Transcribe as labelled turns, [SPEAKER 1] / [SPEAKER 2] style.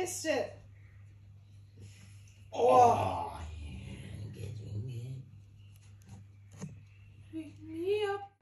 [SPEAKER 1] missed it.
[SPEAKER 2] Oh, yeah. Good.
[SPEAKER 1] Pick me up.